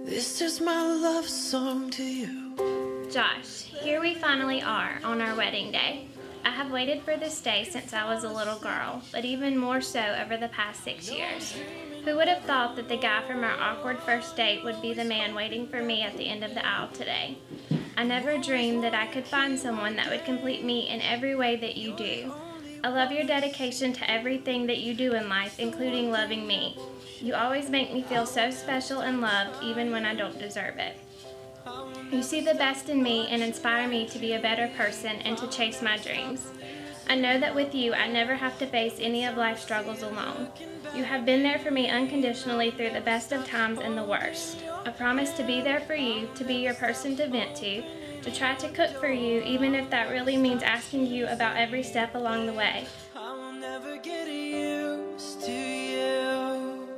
This is my love song to you. Josh, here we finally are on our wedding day. I have waited for this day since I was a little girl, but even more so over the past 6 years. Who would have thought that the guy from our awkward first date would be the man waiting for me at the end of the aisle today? I never dreamed that I could find someone that would complete me in every way that you do. I love your dedication to everything that you do in life, including loving me. You always make me feel so special and loved, even when I don't deserve it. You see the best in me and inspire me to be a better person and to chase my dreams. I know that with you, I never have to face any of life's struggles alone. You have been there for me unconditionally through the best of times and the worst. I promise to be there for you, to be your person to vent to try to cook for you, even if that really means asking you about every step along the way. I will never get used to you.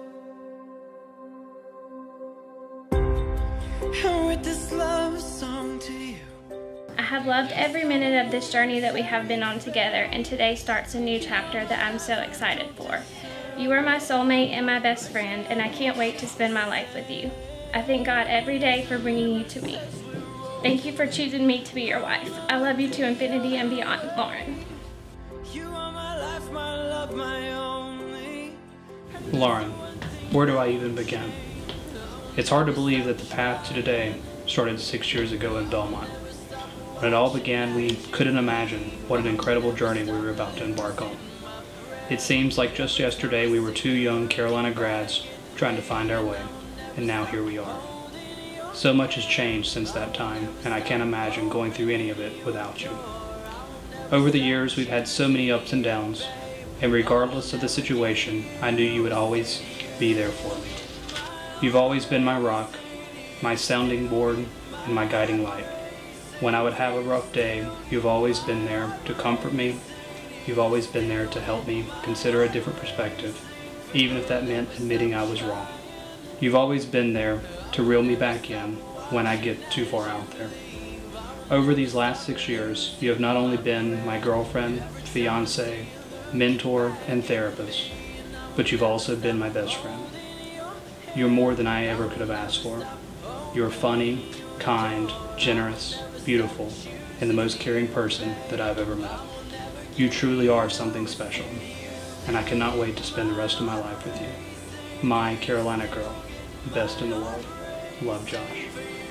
And with this love song to you. I have loved every minute of this journey that we have been on together, and today starts a new chapter that I'm so excited for. You are my soulmate and my best friend, and I can't wait to spend my life with you. I thank God every day for bringing you to me. Thank you for choosing me to be your wife. I love you to infinity and beyond, Lauren. You are my life, my love, my only. Lauren, where do I even begin? It's hard to believe that the path to today started 6 years ago in Belmont. When it all began, we couldn't imagine what an incredible journey we were about to embark on. It seems like just yesterday we were two young Carolina grads trying to find our way, and now here we are. So much has changed since that time, and I can't imagine going through any of it without you. Over the years, we've had so many ups and downs, and regardless of the situation, I knew you would always be there for me. You've always been my rock, my sounding board, and my guiding light. When I would have a rough day, you've always been there to comfort me. You've always been there to help me consider a different perspective, even if that meant admitting I was wrong. You've always been there to reel me back in when I get too far out there. Over these last 6 years, you have not only been my girlfriend, fiance, mentor, and therapist, but you've also been my best friend. You're more than I ever could have asked for. You're funny, kind, generous, beautiful, and the most caring person that I've ever met. You truly are something special, and I cannot wait to spend the rest of my life with you. My Carolina girl, best in the world. Love, Josh.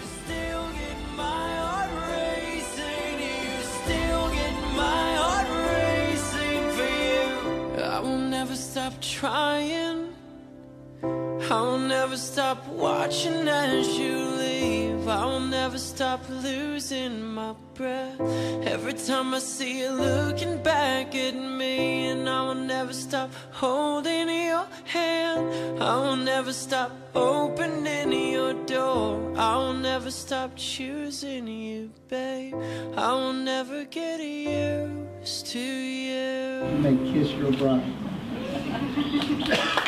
I will never stop trying. I will never stop watching as you leave. I will never stop losing my breath every time I see you looking back at me. And I will never stop holding your hand. I will never stop opening your door. I will never stop choosing you, babe. I will never get used to you. You may kiss your bride.